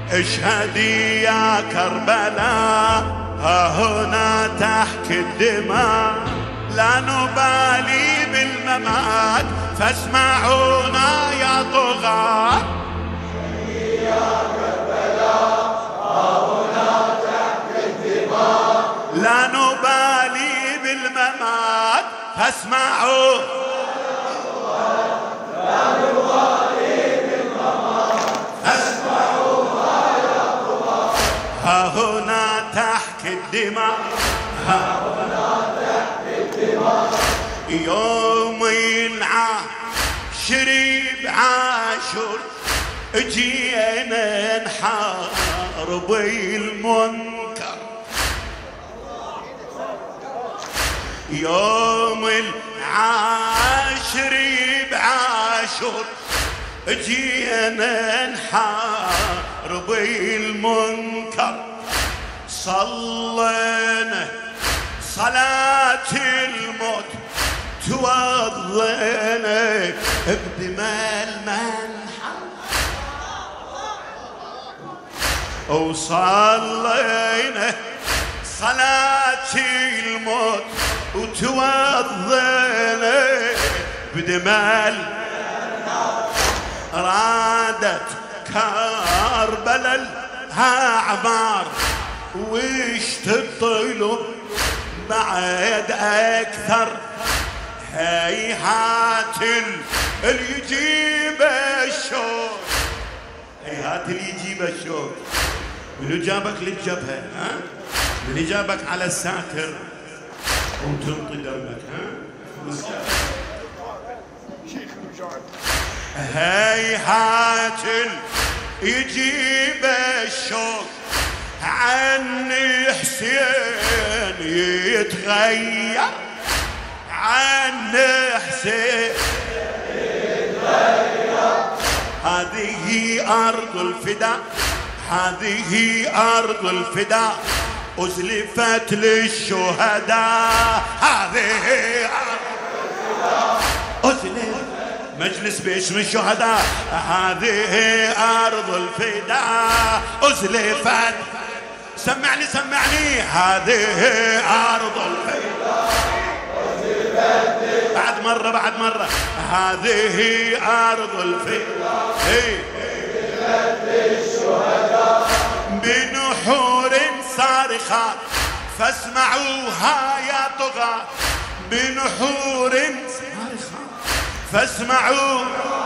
اشهدي يا كربلاء، ها هنا تحكي الدماء، لا نبالي بالممات فاسمعونا يا طغاة. اشهدي يا كربلاء، ها هنا تحكي الدماء، لا نبالي بالممات فاسمعوا، لا نبالي بالممات فاسمعوها يا طغاة. ها هنا تحكي الدماء، ها هنا تحكي الدماء، يوم العاشر بعاشور اجينا نحارب المنكر، يوم العاشر بعاشور اجينا نحارب المنكر، صلينا صلاة الموت توضينا بدماء المنحر، وصلينا صلاة الموت وتوضينا بدماء المنحر، رادت كربلاء لها عمار وش تطلب بعد أكثر، هيهات اللي يجيب الشوق، هيهات اللي يجيب الشوق. منو جابك للجبهة؟ ها؟ من جابك على الساتر وتنطي دمك؟ ها؟ هيهات يجيب الشوق عن حسين يتغير، عن حسين يتغير، هذه أرض الفداء، هذه أرض الفداء أزلفت للشهداء، هذه أرض الفداء أزلفت مجلس باسم الشهداء، هذه أرض الفداء أزلفت، سمعني سمعني، هذه أرض الفداء أزلفت، بعد مرة بعد مرة، هذه أرض الفداء أزلفت للشهداء بنحور صارخات فاسمعوها يا طغاة، بنحور صارخات فاسمعوا،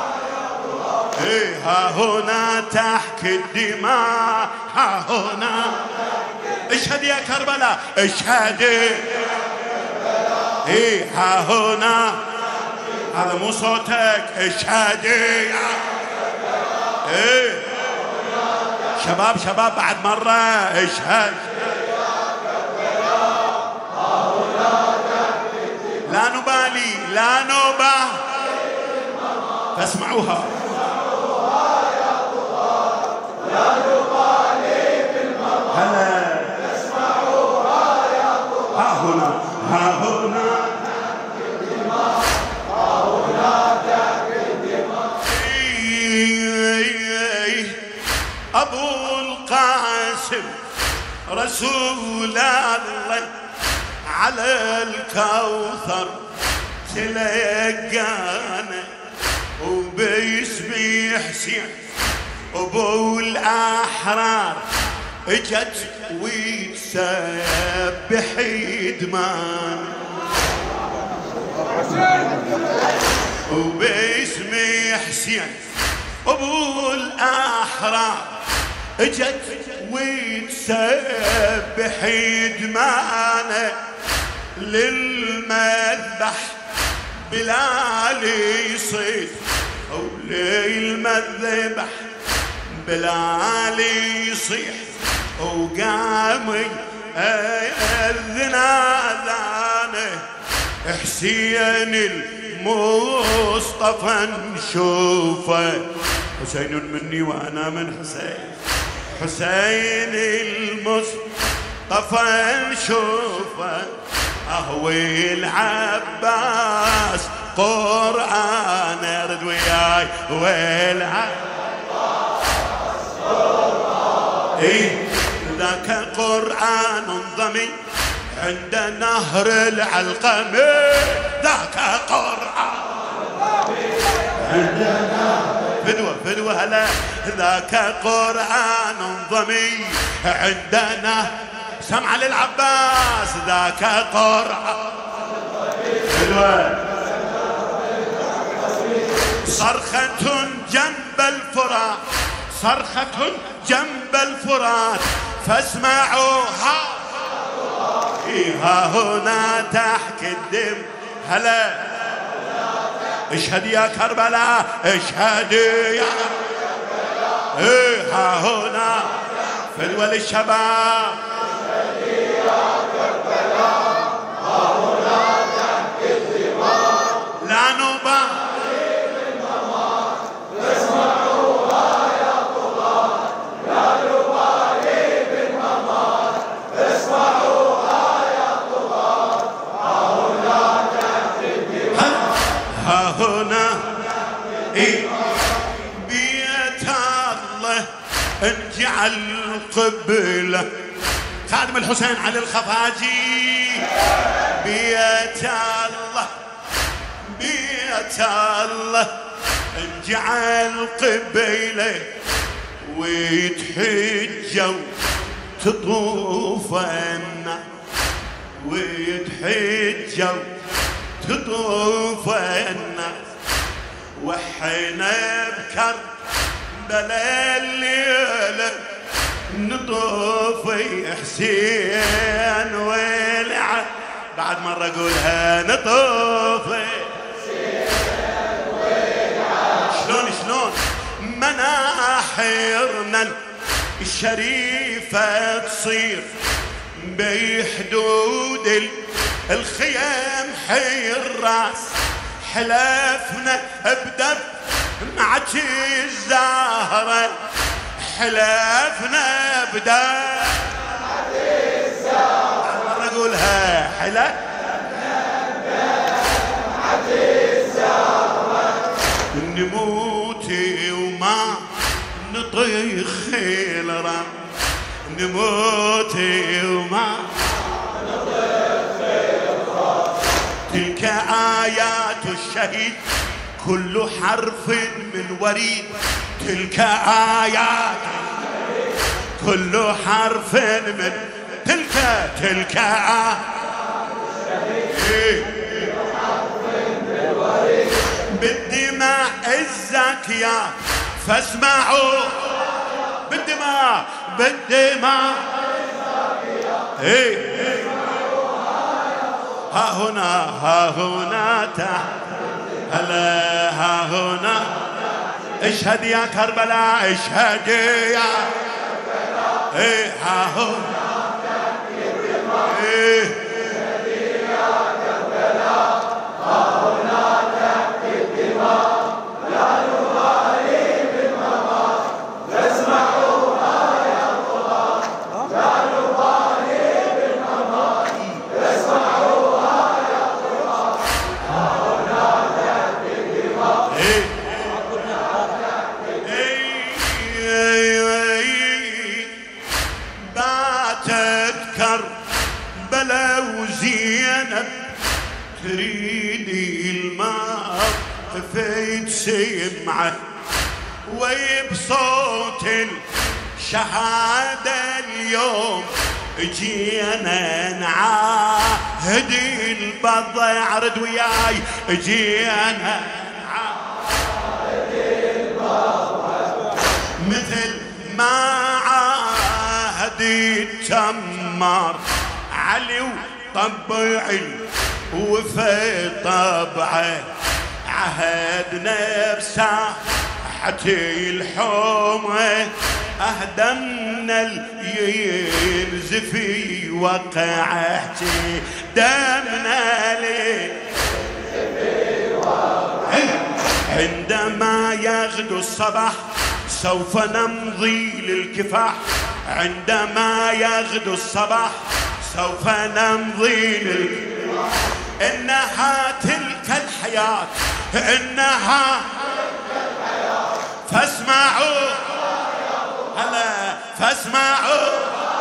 ها هنا تحكي الدماء، ها هنا اشهد يا كربلاء، اشهدي، ها هنا، هذا مو صوتك، اشهدي يا شباب شباب بعد مرة، اشهد، لا نبالي لا نبالي فاسمعوها يا طغاة، لا نبالي بالممات هلا فاسمعوها يا طغاة. ها هنا ها هنا تحكي الدماء، ها هنا تحكي الدماء، أبو القاسم رسول الله على الكوثر تلقانا، وباسمي حسين أبو الأحرار اجت وتسبح دمان، وباسمي حسين أبو الأحرار اجت وتسبح دمانه، للمذبح بلال يصيد، وللمذبح بلال يصيح، وقام يأذن أذانه، حسين المصطفى نشوفه، حسين مني وأنا من حسين، حسين المصطفى نشوفه، أهوي العباس قرآن ارد وياي، والعباس قرآن إيه ذاك قرآن ضمي عند نهر العلقمة، ذاك قرآن عند نهر فدوة هلا، ذاك قرآن ضمي عندنا سمع للعباس، ذاك قرآن فدوة صرخة جنب الفرات، صرخة جنب الفرات فاسمعوها، ها هنا تحكي الدم هلا، اشهد يا كربلاء اشهد يا كربلاء، ايه ها هنا فدوى للشباب، اشهد يا كربلاء ها هنا تحكي الدماء، لا نبالي بالممات فاسمعوها يا طغاة، لا نبالي بالممات فاسمعوها يا طغاة، ها هنا تحكي الدماء، ها هنا إيه بيت الله انجعل قبله، خادم الحسين علي الخفاجي، بيت الله بيت الله انجعل قبيله، ويتحجوا تطوفنا، ويتحجوا تطوفنا، وحنا بكربلاء الليلة نطوف حسين والعلي، بعد مرة اقولها نطوف حسين والعلي، شلون مناحرنا الشريفة تصير بحدود الخيام حي الراس، حلفنا بدم معك الزهرة، حلفنا بدم معك الزهرة، مرة اقولها حلفنا بدم معك الزهرة، نموت وما نطيخ الرم، نموت وما تلك آيات الشهيد كل حرف من وريد، تلك آيات كل حرف من تلك آيات الشهيد كل حرف من وريد، بالدماء الزاكية فاسمعوا، بالدماء الزاكية ها هنا تحت هلا، ها هنا اشهد يا كربلاء اشهد يا كربلاء، ايه ها هنا ايه اشهد يا كربلاء، ها هنا تحكي الدماء، لا نبالي بالممات فاسمعوها يا طغاة، لا نبالي بالممات فاسمعوها يا طغاة، ها هنا تحكي الدماء، باتت كربلاء وزينب تريدي الماء فيت سمعه، وبصوت الشهادة اليوم جينا نعاهد البضع، رد وياي جينا نعاهد البضع، مثل ما عاهد التمار علي وطبعي وفي طبعه، عهدنا بساحة الحومة أهدمنا الينزفي وقعتي دمنا ليه، عندما يغدو الصباح سوف نمضي للكفاح، عندما يغدو الصباح سوف نمضي للكفاح، إنها تلك الحياة، إنها تلك الحياة، فاسمعوا هلا فاسمعوا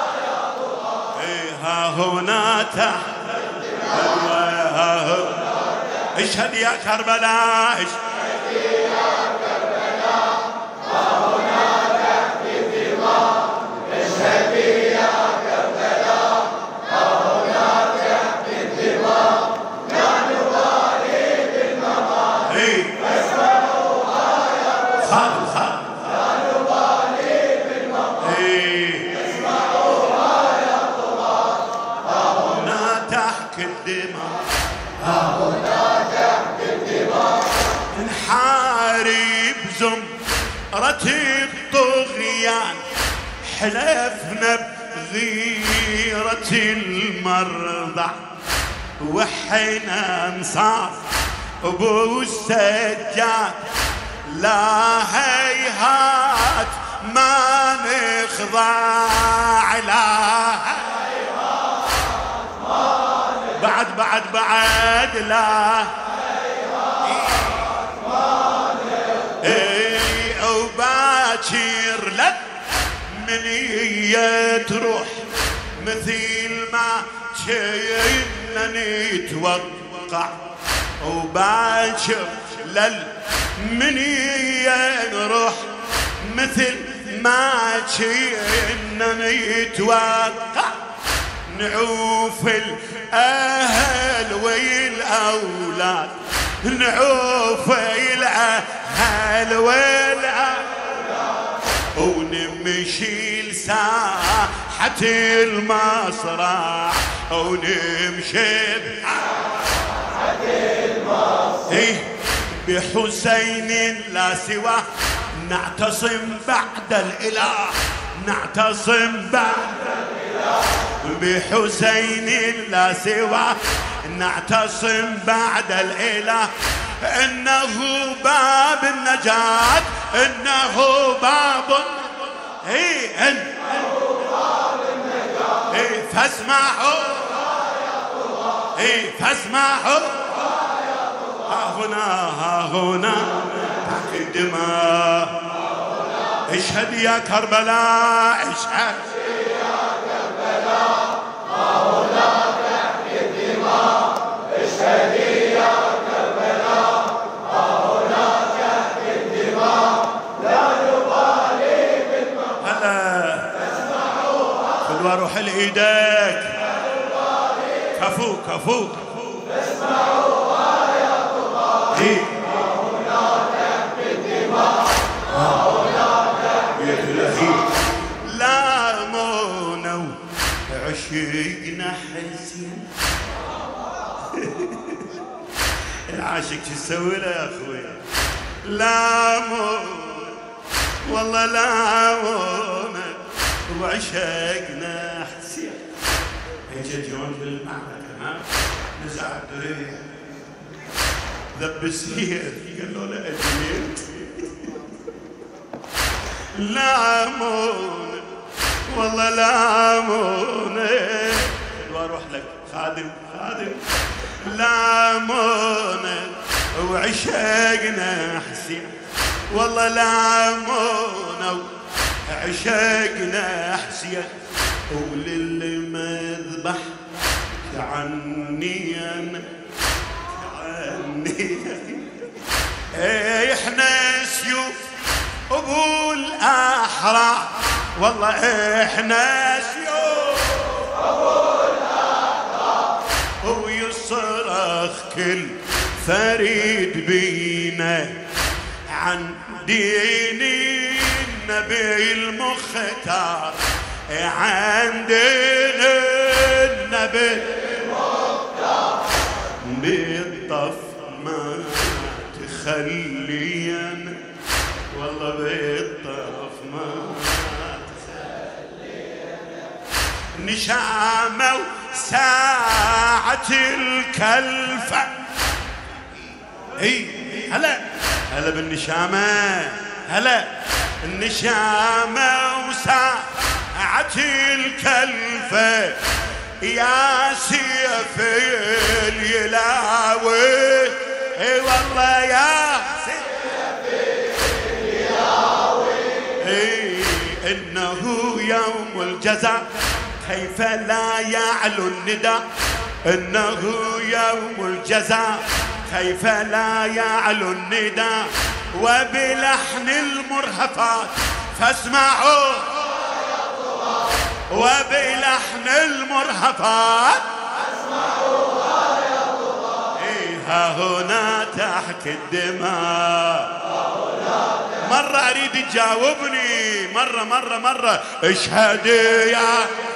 ها هنا تحت ها هنا. اشهد يا كربلاء اشهد يا كربلاء ها هنا تحت الدماء. اشهد يا كربلاء ها هنا تحت الدماء. لا نبالي بالممات. فاسمعوها يا طغاة. لا نبالي بالممات. اسمعوها يا طغاة. ها هنا تحت الدماء. ها هنا تحت الدماء. نحارب زمرة الطغيان حلفنا بغيرة المرضع وحنا نصاف ابو السجاد. لا هيهات ما نخضع. لا هيهات ما نخضع. بعد لا وباكر لك من تروح مثل ما كنا نتوقع. وباكر من نروح مثل ما كنا نتوقع. نعوف الأهل والأولاد. نعوف الأهل والأولاد. ونمشي لساحة المصرع. ونمشي لساحة المصرع. بحسين لا سواه نعتصم بعد الإله. نعتصم بعد الإله. بحسين لا سواه نعتصم بعد الإله. إنه باب النجاة. إنه باب إنه باب النجاة. فاسمعوا فاسمعوا ها هنا تحت الدماء. اشهد يا كربلاء اشهد يا كربلاء ها هنا تحت الدماء. اشهد يا كربلاء ها هنا تحت الدماء. لا نبالي بالممات. هلا اسمعوها. خذ واروح لايدك. كفوك. اسمعوها يا طغاة. ها هنا تحت الدماء. ها هنا تحت الدماء. لامونا وعشقنا حزين. العاشق شو تسوي له يا اخوي؟ لامونا والله لامونا وعشقنا حزين. اجى جون بالمعركة نزع الدريع ذب السيف قال له لا اجيت. لامون والله لامون واروح لك خادم. لامون وعشقنا حسين. والله لامون وعشقنا حسين. وللمذبح عني انا احنا سيوف ابو الاحرار. والله احنا سيوف ابو الاحرار. ويصرخ كل فريد بينا عن دين النبي المختار. عندنا النبي المختار. بالطف ما تخلينا. والله بالطف ما تخلينا. نشامة وساعة الكلفة. هلا بالنشامة. هلا النشامة وساعة الكلفة. يا سيف اليلاوي. والله يا سيف اليلاوي. إنه يوم الجزاء كيف لا يعلو النداء، إنه يوم الجزاء كيف لا يعلو النداء، وبلحن المرهفات فاسمعوا، وبلحن المرهفات فاسمعوا ها هنا تحكي الدماء. مرة أريد تجاوبني، مرة اشهد يا